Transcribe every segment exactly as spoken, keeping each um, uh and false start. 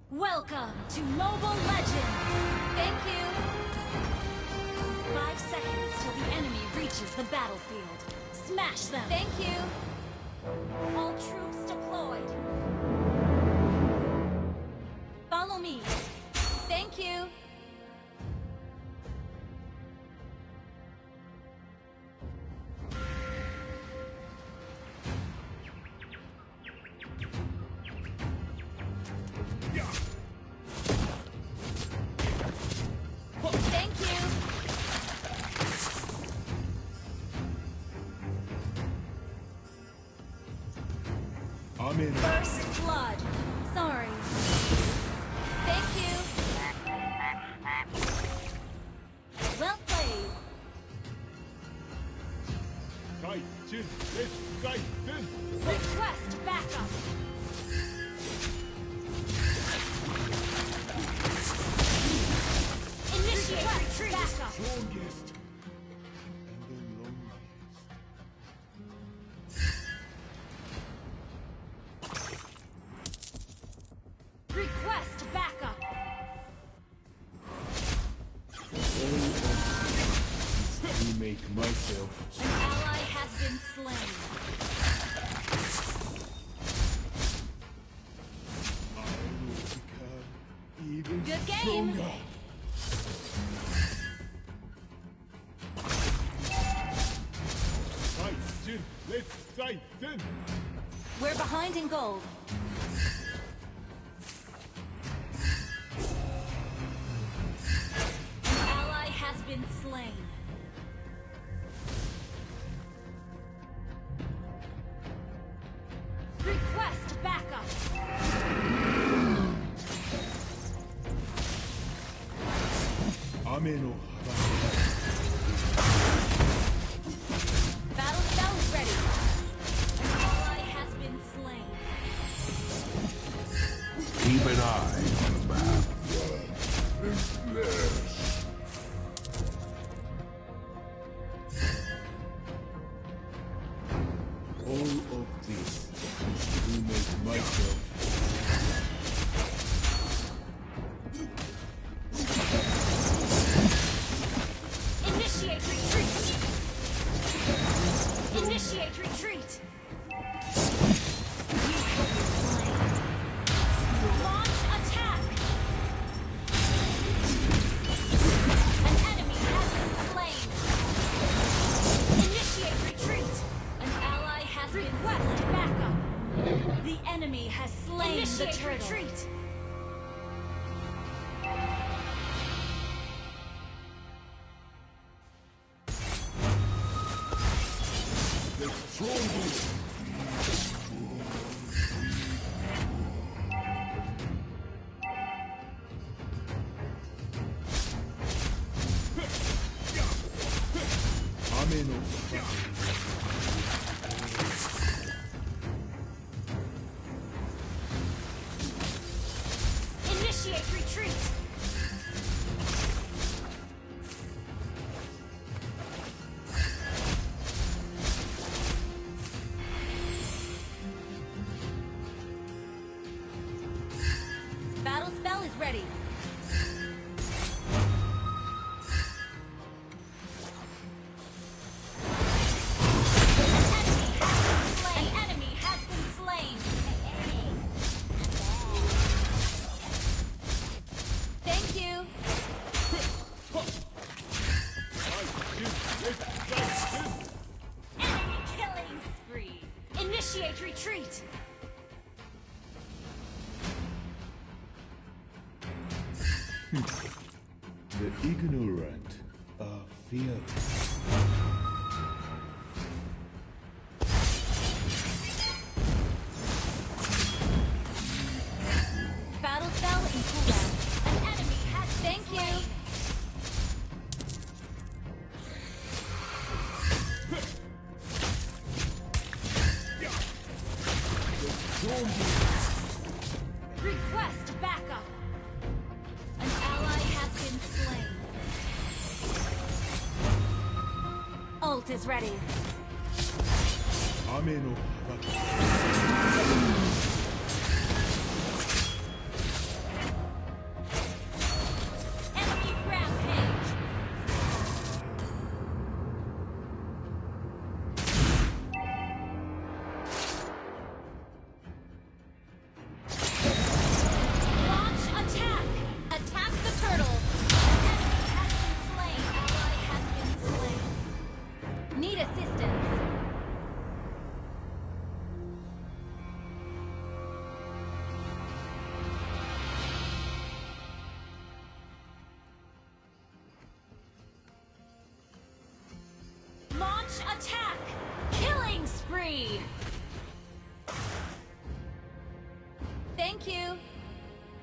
Welcome to Mobile Legends! Thank you! Five seconds till the enemy reaches the battlefield. Smash them! Thank you! All troops deployed. Follow me. Thank you! I'm in. First blood. Sorry. Thank you. Well played. Kaizen, let's Kaizen. Request backup. Initiate retreat. Backup. Strongest. And the loneliest. Request backup. To make myself. An ally has been slain. I will become even Good game. stronger. Kaizen, let's Kaizen. We're behind in gold. An ally has been slain. Request backup. Ame no Battle spell is ready. An ally has been slain. Keep an eye on the map. all of this is to make myself. Initiate retreat. Initiate retreat. You have been slain. Launch attack. An enemy has been slain. Initiate retreat. An ally has been request backup. The enemy has slain Initiate the turtle. Retreat. The strongest. Ame no Initiate retreat. Battle spell is ready. An enemy has been slain. Thank you. Kaizen, let's Kaizen. Enemy killing spree. Initiate retreat. The ignorant are fearless. Battle spell in cooldown. An enemy has thank you. Request backup. An ally has been slain. Ult is ready. Ame no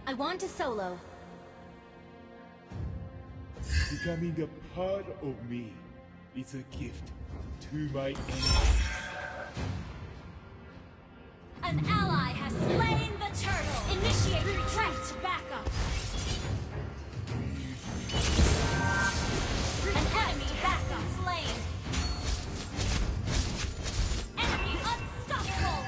I want to solo. Becoming a part of me is a gift to my enemies. An ally has slain the turtle. Initiate retreat. Backup. An enemy backup slain. Enemy unstoppable.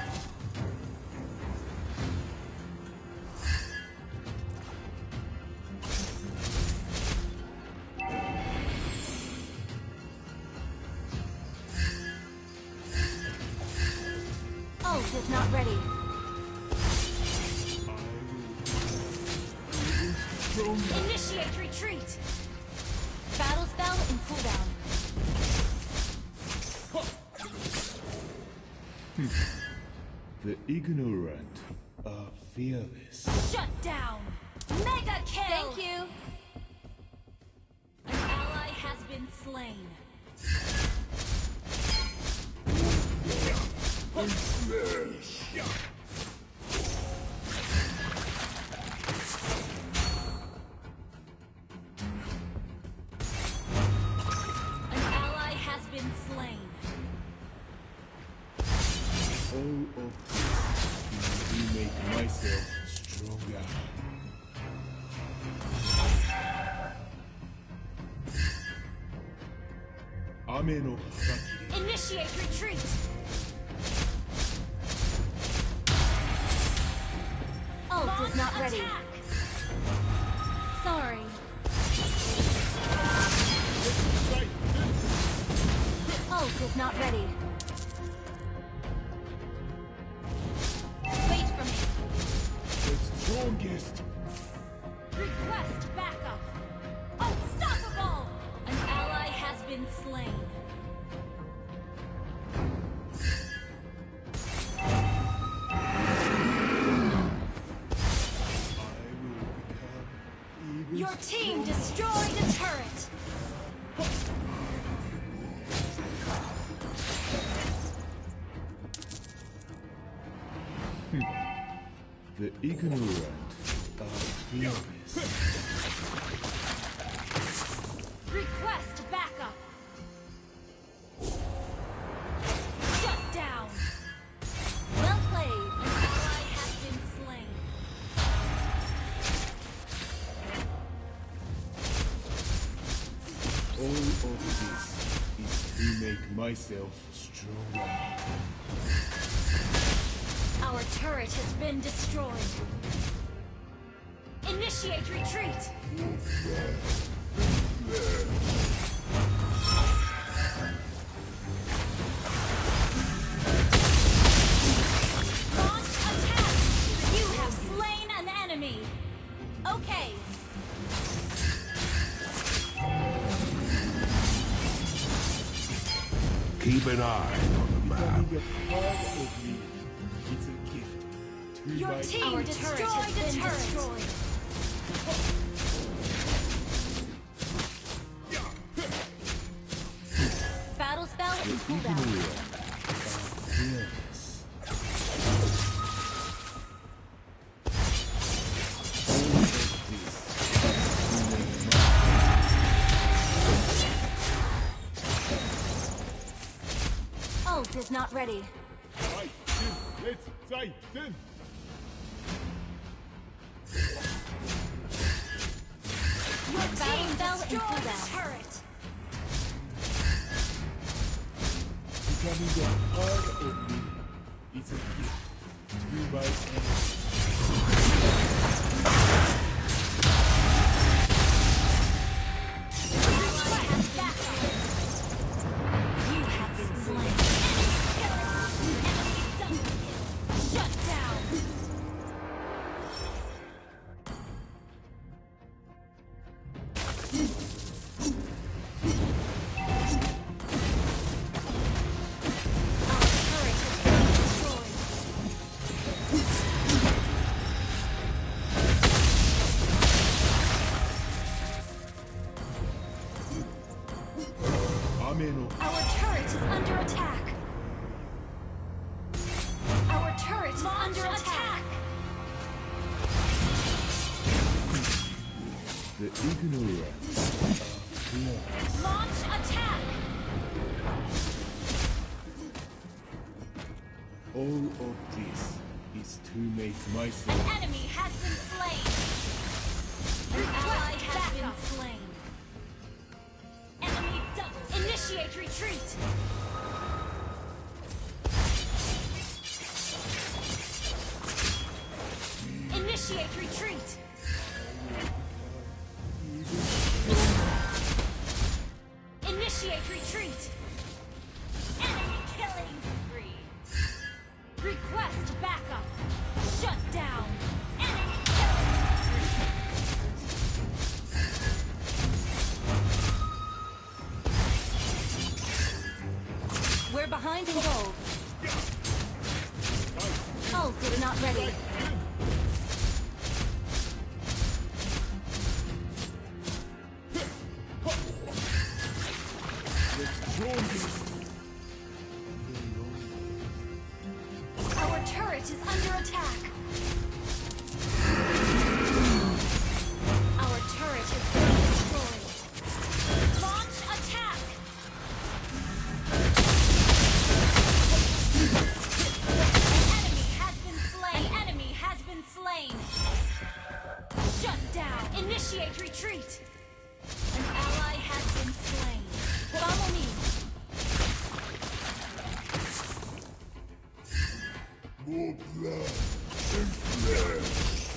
Ult is not ready. Initiate retreat. Battle spell in cooldown. The ignorant are fearless. Shut down. Mega kill. Thank you. An ally has been slain. An ally has been slain. All of this will make myself stronger. Ame no Harakiri. Initiate retreat. Ult is not ready. Sorry. Ult is not ready. Wait for me. The strongest. Request backup. Unstoppable! An ally has been slain. Your team destroyed a turret. The ignorant are fearless. Request backup. Shut down. Well played. An ally has been slain. All of this is to make myself stronger. Our turret has been destroyed. Initiate retreat. Launch attack. You have slain an enemy. Okay. Keep an eye on the map. Becoming a part of me is a gift to Your my team enemies. destroyed a turret. Destroyed. Battle spell The and cooldown. ignorant are fearless. All of this to make my Ult is not ready. Let's fight then. Your battle spell and cooldown. Turret. Becoming a part of me is a gift to my enemies. Request backup. You have been slain. Enemy double kill. Shut down. Our turret has been destroyed. Ignorance. Yes. Launch attack! All of this is to make myself. An enemy has been slain! An ally has been slain! Enemy double! Initiate retreat! Initiate retreat! Initiate retreat! Enemy killing spree! Request backup! Shut down! Enemy killing spree! We're behind in gold. Ult is not ready. Our turret is under attack. Our turret has been destroyed. Launch attack! An enemy has been slain. An enemy has been slain. Shut down. Initiate retreat. An ally has been slain. Follow me. More blood and flesh.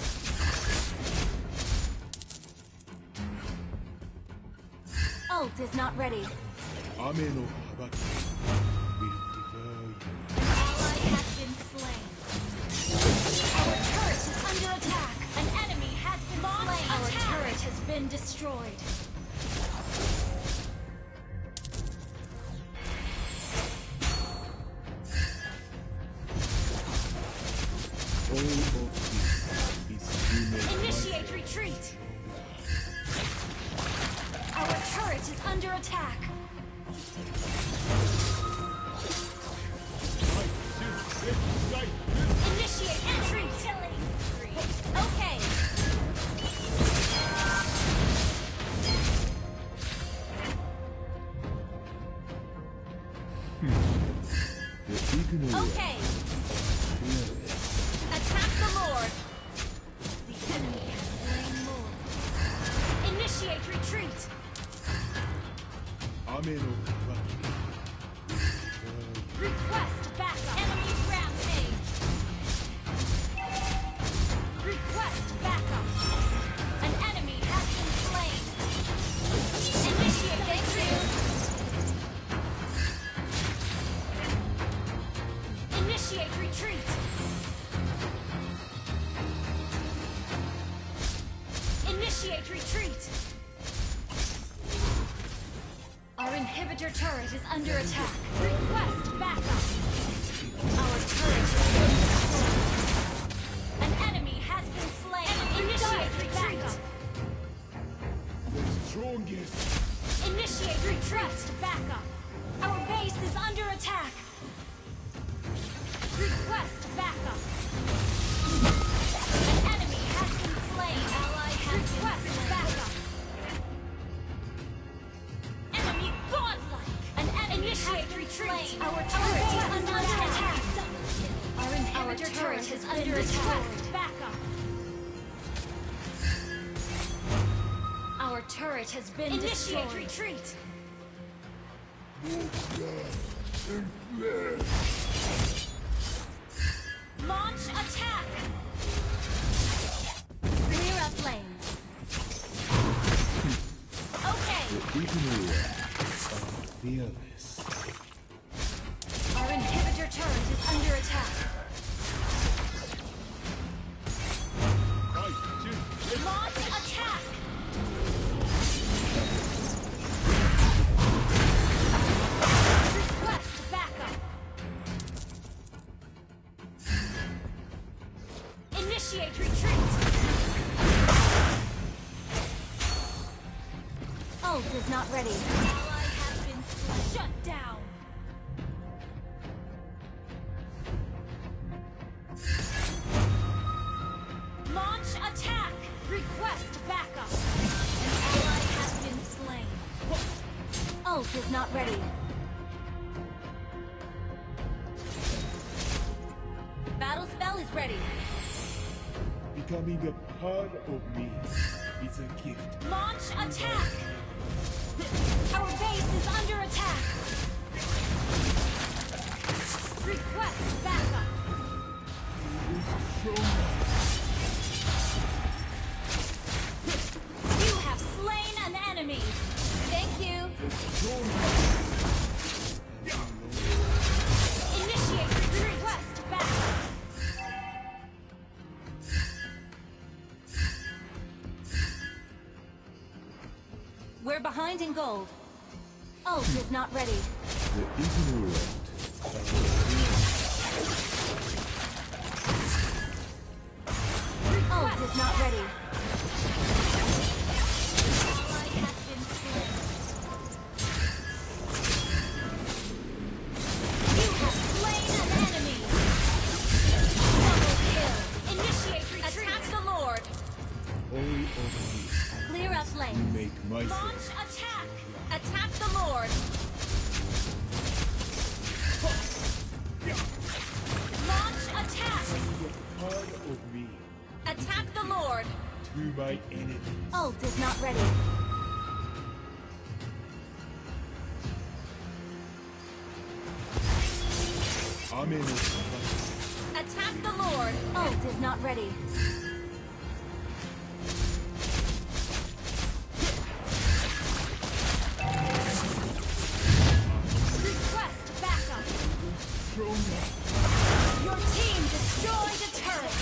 Ult is not ready. Ame no habaki will devour you. An ally has been slain. Our turret is under attack. An enemy has been slain. Our turret has been destroyed. All of this is to make Initiate retreat. Our turret is under attack. Initiate entry. Killing spree. Okay. the ignorant. Okay. Attack the Lord. The enemy has slain Lord. Initiate retreat. Ame no habaki will devour you. Request backup. Enemy rampage. Request backup. An enemy has been slain. Initiate retreat. Initiate retreat. Initiate retreat. Our inhibitor turret is under attack. Request backup. Our turret has been destroyed. An enemy has been slain. Initiate retreat. The strongest. Initiate retreat. Backup. Our base is under attack. Request backup. An enemy has been slain. Ally has Request been slain. Backup. Enemy godlike. An enemy Initiate retreat. Our turret is under attack. Our inhibitor turret is under attack. Backup. Our turret has been destroyed. Initiate retreat. More blood and flesh. Launch attack. Clear up lanes. Okay. The ignorant are fearless. Our inhibitor turret is under attack. Launch attack. Request backup. Initiate retreat. Ult is not ready. Ally has been slain. Shut down. Launch attack. Request backup. Ult is not ready. Battle spell is ready. Becoming a part of me is a gift. Launch attack! Our base is under attack! Request backup! You have slain an enemy! Thank you! Initiate request backup! We're behind in gold. Ult is not ready. The ignorant. Ult is not ready. Ally has been slain. You have slain an enemy. Double kill. Initiate retreat. Attack the Lord. All of me Clear up lane. make myself. Launch attack. Attack the Lord. Launch attack. Part of me Attack the Lord. to my enemies. Ult is not ready. I'm in it. Attack the Lord. Ult is not ready. Request backup. Your team destroyed a turret.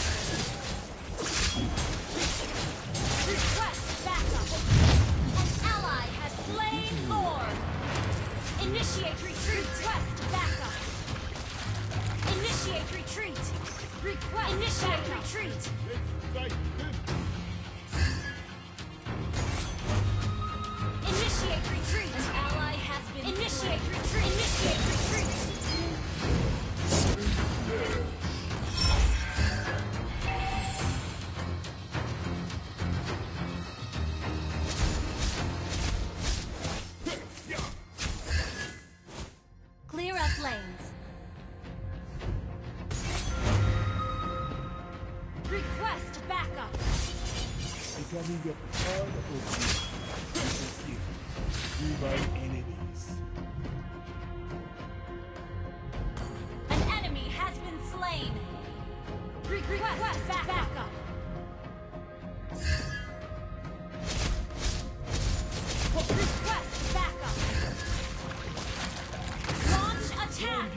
Request backup. An ally has slain Lord. Initiate retreat. Request backup. Initiate retreat. Request Initiate backup. retreat. Initiate retreat. An ally has been Initiate slain. retreat. Initiate retreat. Clear up lanes. Request backup. Becoming a part of me is a gift to my enemies. An enemy has been slain. Request backup. Request backup. Launch attack.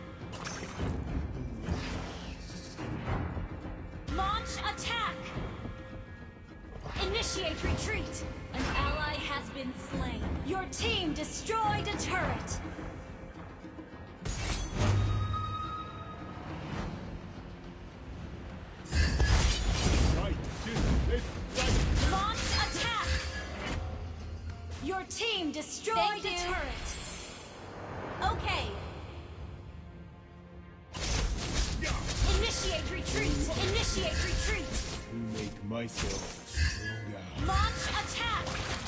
Launch attack. Initiate retreat. An ally has been slain. Your team destroyed a turret. Right, let's fight. Launch attack. Your team destroyed a turret. Okay. Initiate retreat. Initiate retreat. To make myself stronger. Launch attack.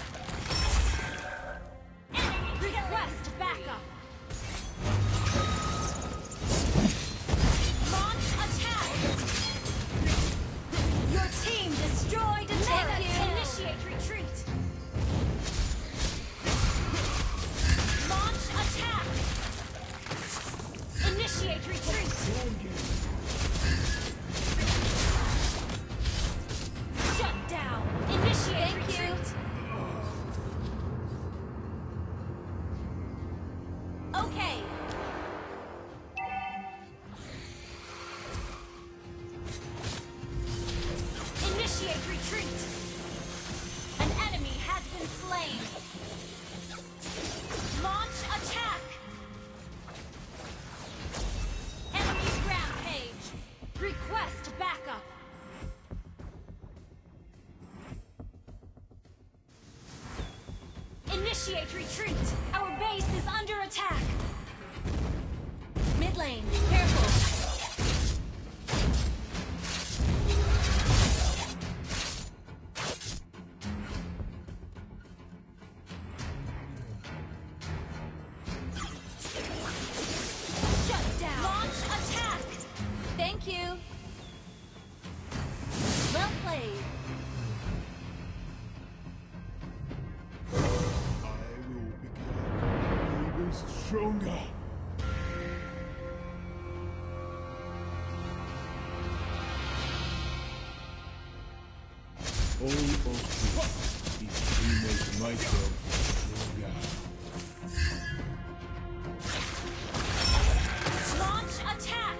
Enemy request backup. Launch attack. Your team destroyed a turret. Initiate retreat. Launch attack. Initiate retreat. Shut down. Initiate retreat. Okay. Initiate retreat. An enemy has been slain. Launch attack. Enemy rampage. Request backup. Initiate retreat. Our base is under attack. Mid lane, careful. longer. All of this is to make myself stronger. Launch attack!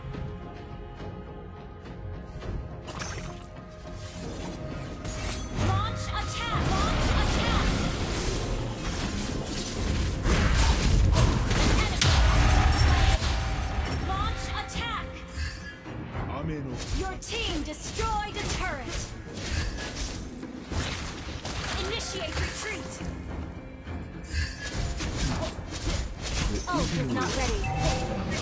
Launch attack! Launch attack! Enemy! Launch attack! Amen. Your team destroyed a turret! Initiate retreat! The Oh, evening not ready.